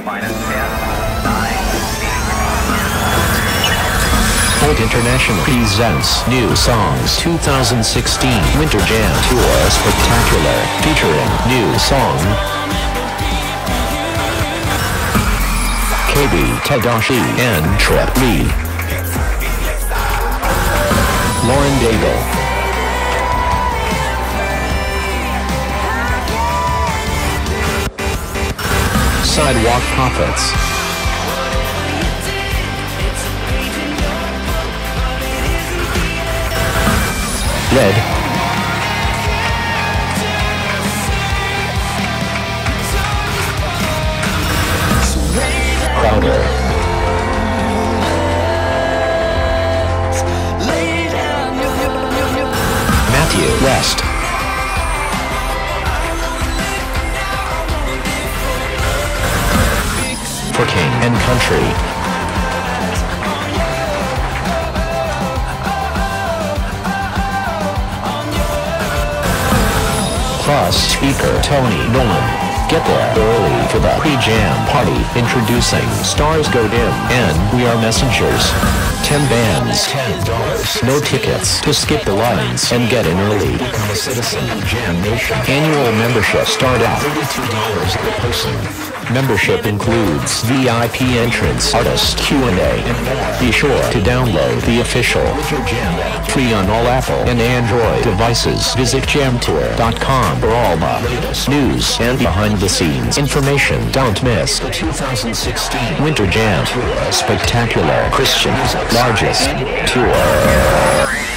Holt International presents NewSong's 2016 Winter Jam Tour Spectacular, featuring NewSong, KB Tadashi and Trip Lee, Lauren Daigle, Sidewalk Prophets, Red, Crowder, Matthew West, for King and Country, plus speaker Tony Nolan. Get there early for the pre-jam party. Introducing Stars Go Dim and We Are Messengers. 10 bands, $10. No tickets to skip the lines and get in early. Become a citizen of Jam Nation. Annual membership start at $32 per person. Membership includes VIP entrance, artist Q&A, and more. Be sure to download the official Winter Jam app, free on all Apple and Android devices. Visit jamtour.com for all the latest news and behind-the-scenes information. Don't miss the 2016 Winter Jam Tour Spectacular, Christian music's largest tour.